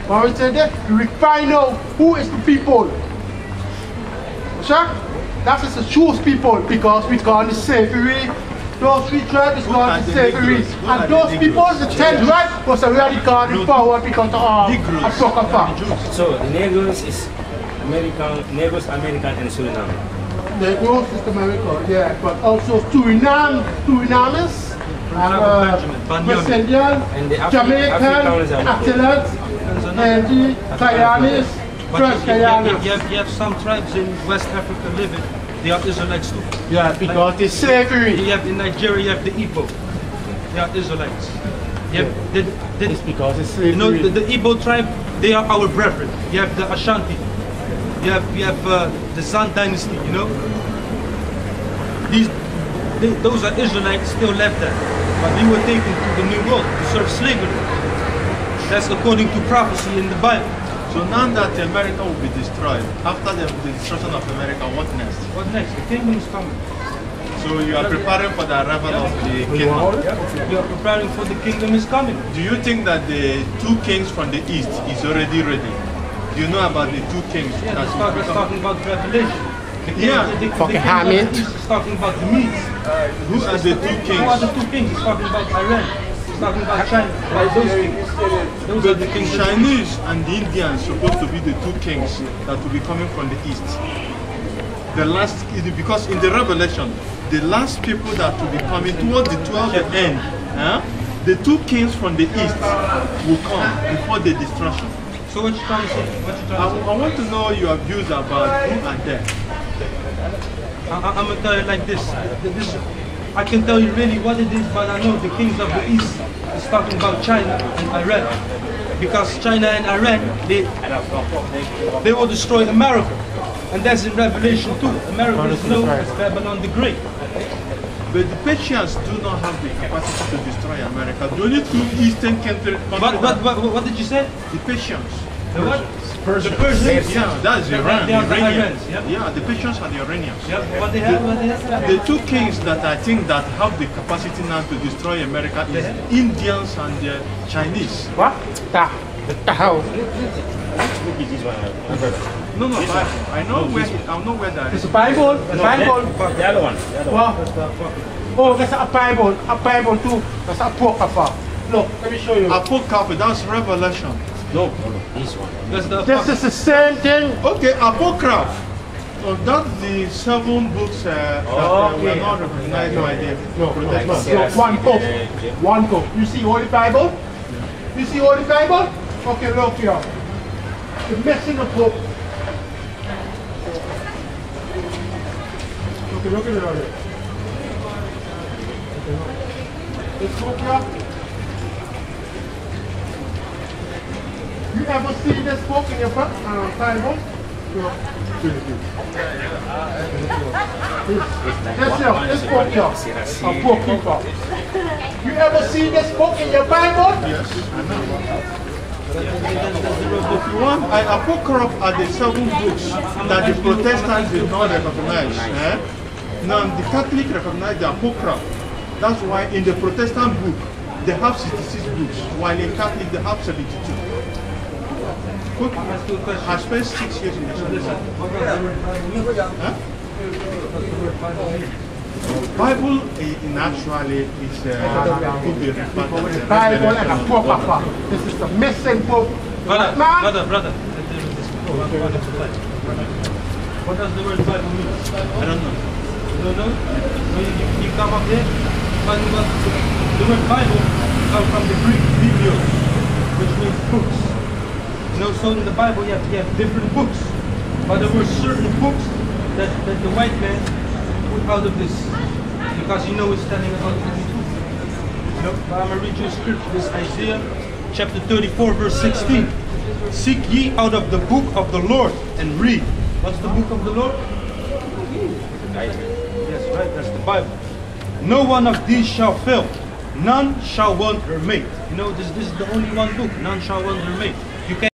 When we say that, we find out who is the people. Sure? That is the choose people because we call the slavery. Those 3 tribes is called the slavery. And those people, the 10 tribes, was already called in power because of Apocrypha. So the Negroes is American, Negroes, American, and Suriname. Negroes is American, yeah, but also Suriname, Surinamese, West Indian, Jamaican, Atlantis, and the Guyanese, French Guyanese. You have some tribes in West Africa living. They are Israelites too. Yeah, because it's slavery. You have in Nigeria, you have the Igbo. They are Israelites. You have It's because it's slavery. You know, the Igbo tribe, they are our brethren. You have the Ashanti. You have the Zan dynasty, you know. Those are Israelites still left there. But they were taken to the New World to serve slavery. That's according to prophecy in the Bible. So now that America will be destroyed, after the destruction of America, what next? What next? The kingdom is coming. So you are preparing for the arrival of the kingdom? You are preparing for the kingdom is coming. Do you think that the 2 kings from the east is already ready? Do you know about the 2 kings? Yeah, that's talking about Revelation. Fucking Hammond. He's talking about the Medes. Who are the 2 kings? Who are the 2 kings? He's talking about Iran. He's talking about China. About those kings. Those are the kings. Chinese and the Indians supposed to be the 2 kings that will be coming from the east. The last, because in the Revelation, the last people that will be coming towards the 12th end, the 2 kings from the east will come before the destruction. So what you trying to say? I want to know your views about who are there. I'm going to tell you like this. I can tell you really what it is, but I know the kings of the east is talking about China and Iran. Because China and Iran, they will destroy America. And that's in Revelation 2. America is known as Babylon the Great. But the Persians do not have the capacity to destroy America. The only 2 eastern countries. What did you say? The Persians. The what? Persians. The Persians? Yeah, that's Iran. They are the Iranians. Iranians, Yeah, the Persians and the Iranians. Yeah, what they have? The 2 kings that I think that have the capacity now to destroy America is Indians and the Chinese. What? What the hell? No, I know where that It's is. a Bible. The Bible. The other one. What? Oh, that's a Bible. A Bible too. That's a Apocrypha. Look, let me show you. Apocrypha, that's Revelation. No, this one. That's This is the same thing. Okay, Apocrypha. So that's the 7 books that were not recognized by the Protestants. No, one book. One book. You see Holy Bible? You see Holy Bible? Okay, look here. The missing a book. Okay, look at it already. This book here. You ever see this book in your Bible? No. This book here. A bookkeeper. You ever see this book in your Bible? Yes, I know. If you want, Apocrypha are the 7 books that the Protestants did not recognize. Now the Catholic recognize the Apocrypha. That's why in the Protestant book they have 66 books, while in Catholic they have 72. I spent 6 years in the seminary. Bible in actually is could be referred to as Bible and Apocrypha. This is the missing book. Brother. What does the word Bible mean? I don't know. You don't know? You come up here, but the word Bible comes from the Greek Biblio, which means books. You know, so in the Bible you have different books, but there were certain books that the white man put out of this, because you know it's telling about the truth. You know, but I'm going to read you a scripture. This is Isaiah chapter 34 verse 16. Seek ye out of the book of the Lord and read. What's the book of the Lord? Yes, right, that's the Bible. No one of these shall fail, none shall want her mate. You know, this is the only one book, none shall want her mate. You can